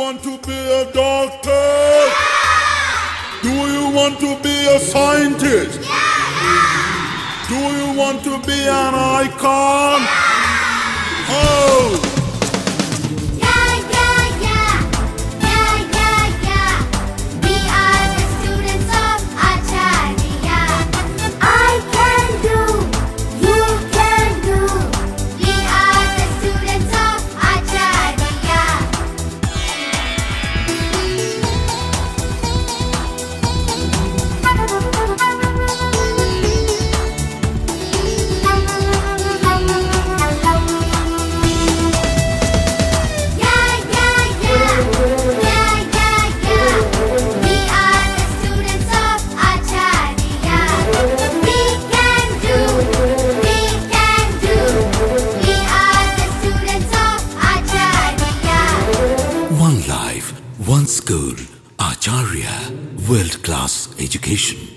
want to be a doctor? Yeah! Do you want to be a scientist? Yeah! Do you want to be an icon? Yeah! Oh! One life, one school, Acharya, world-class education.